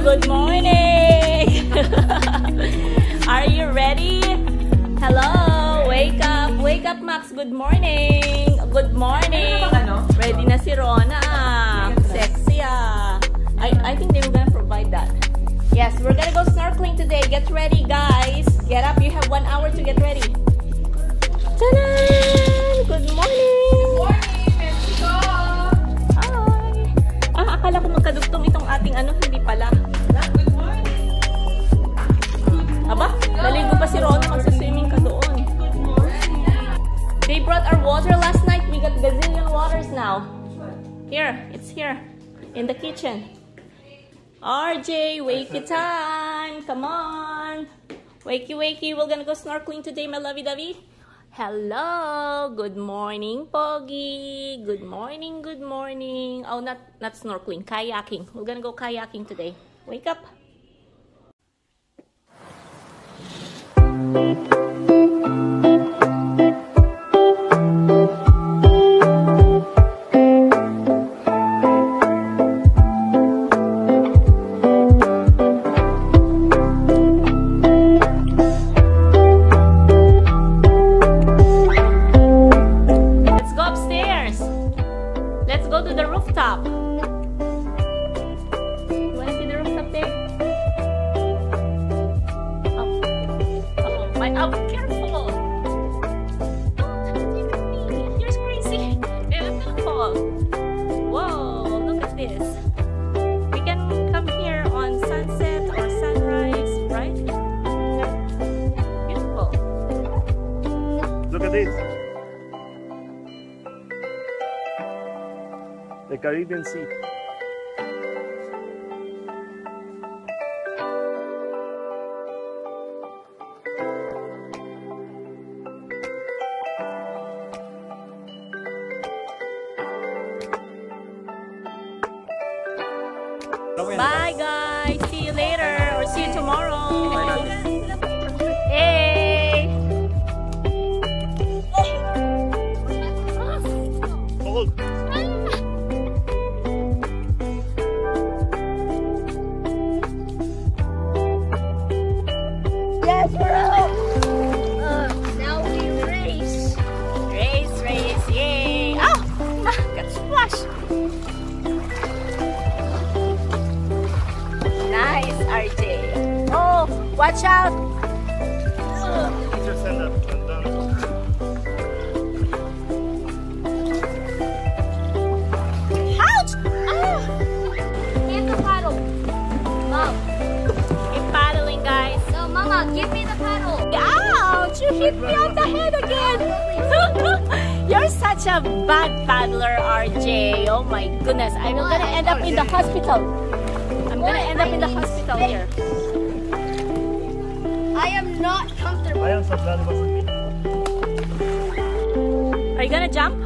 good morning! Are you ready? Hello! Wake up Max, good morning! Good morning! Ready na si Rona. Sexy ah! I think they were gonna provide that. Yes, we're gonna go snorkeling today. Get ready guys! Get up, you have 1 hour to get ready. Ta-da! Good morning! Good morning! Let's go! Hi! Akala ko magkadugtong itong ating hindi pala. Good morning! Aba, naligo pa si Rona, magsaswimming ka doon. Good morning! They brought our water last night. We got gazillion waters now. Here, it's here. In the kitchen. RJ, wakey time! Come on! Wakey, wakey, we're gonna go snorkeling today, my lovey-dovey. Hello! Good morning, Pogi! Good morning, good morning. Oh, not snorkeling, kayaking. We're gonna go kayaking today. Wake up! The Caribbean Sea. Bye guys, see you later or see you tomorrow. Hey! Hold. Yes, we're out! Now we race! Race, yay! Oh! Got splashed! Nice, RJ! Oh! Watch out! Just stand up and down. Ouch! Ah! Get the paddle! Mom! Keep paddling, guys! No, Mama, give me the paddle. Ouch! You hit me on the head again! You're such a bad paddler, RJ. Oh my goodness. I'm gonna end up in the hospital. I'm gonna end up in the hospital here. I am not comfortable. Ayan sa lalim sa beach. Are you gonna jump?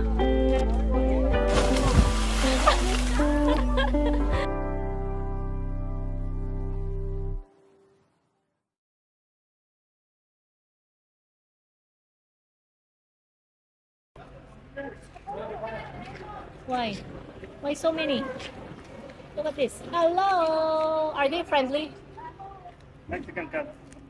Why? Why so many? Look at this. Hello! Are they friendly? Mexican cat.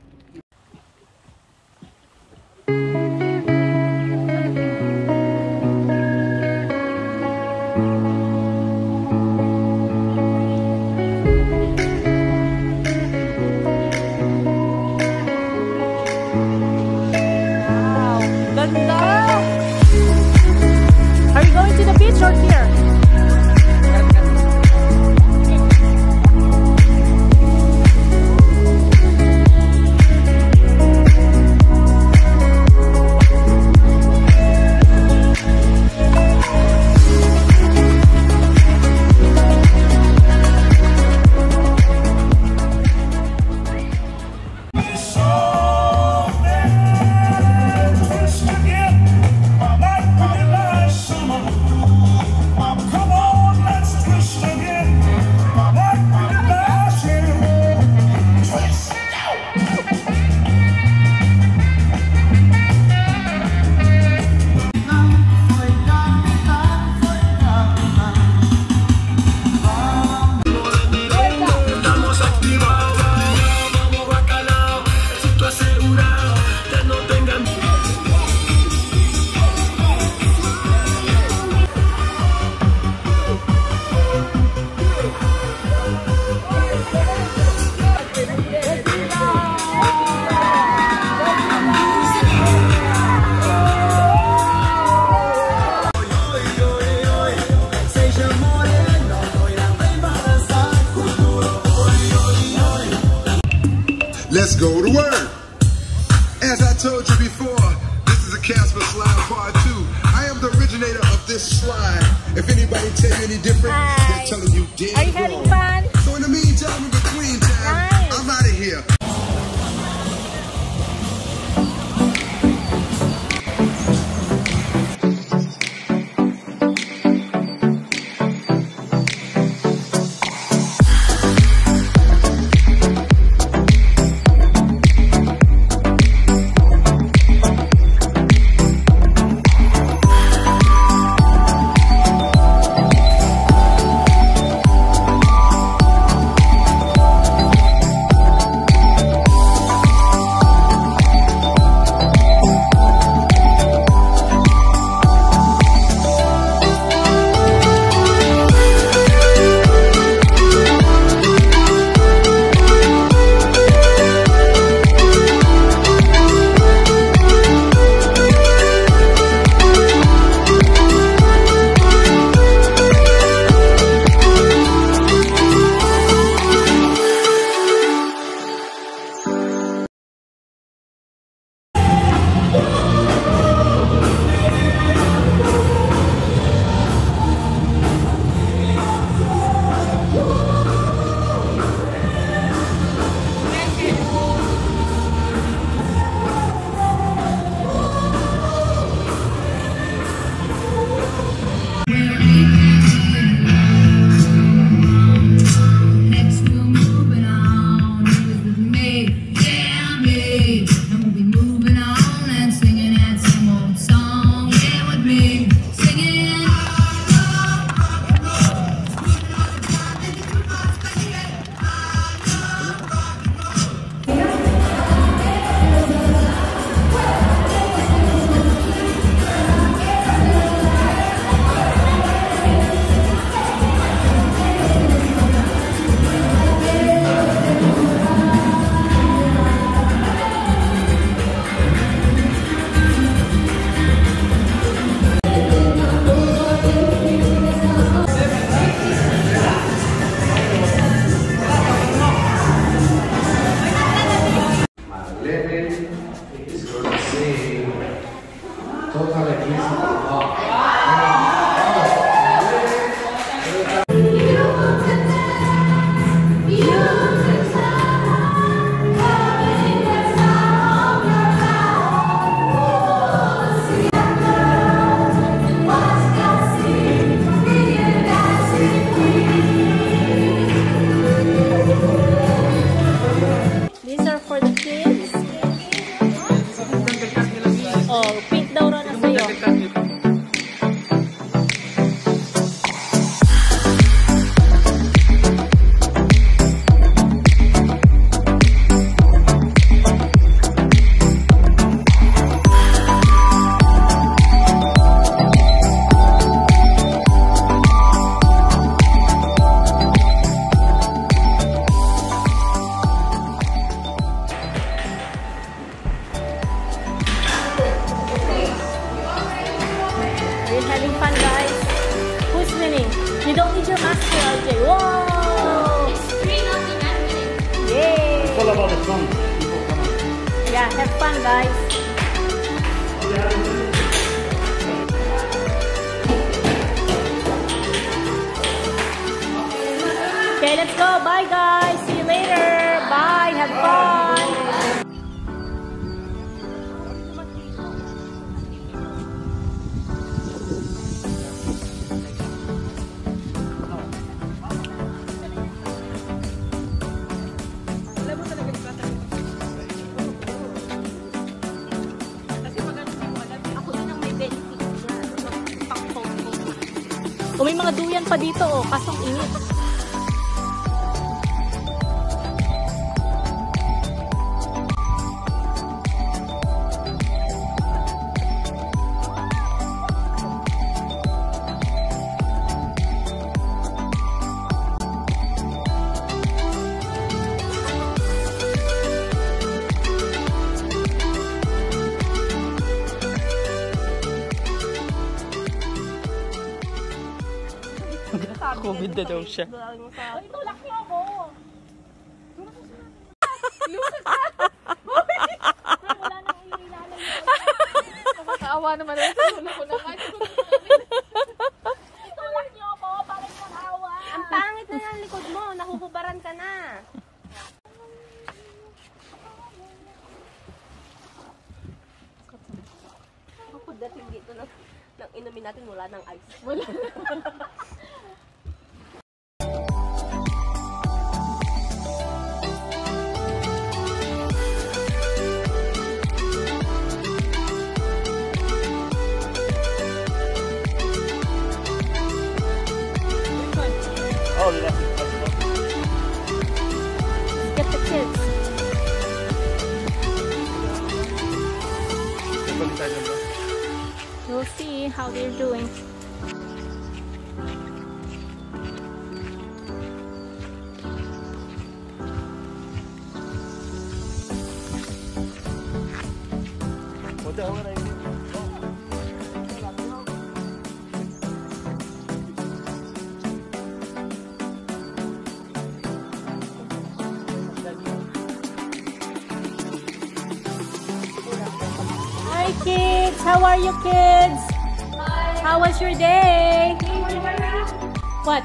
Wow! Ganda! Are you going to the beach or here? let's go to work. As I told you before, this is a Casper slide part 2. I am the originator of this slide. If anybody tell you any different, they're telling you dead Are you having wrong. fun? So in the meantime, in between time, Nice. I'm out of here. These are for the kids. Oh, pink daw raw na sa'yo. Are you having fun, guys? Who's winning? You don't need your mask here, RJ. Whoa! It's 3-0 and winning. Yay! It's all about the fun. Yeah, have fun, guys. Okay, let's go. Bye, guys. See you later. Bye. Have fun. O may mga duyan pa dito, oh, kasong init. COVID na daw siya. Ay, tulak niyo ako. Kawawa naman rin. Tulak ko na nga. Tulak niyo ako, bakit mag-awa? Ang pangit na ng likod mo. Nakukubaran ka na. Ako dating dito nang inumin natin wala ng ice. Wala. Oh, that's it. Get the kids. We'll see how they're doing. What the hell are they? Hi kids, how are you kids? How was your day? What?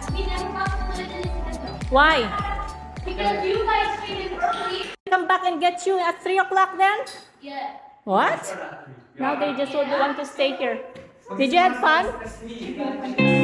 Why? Because you guys came in early. Come back and get you at 3 o'clock then? Yeah. What? Now they just want to stay here. Did you have fun?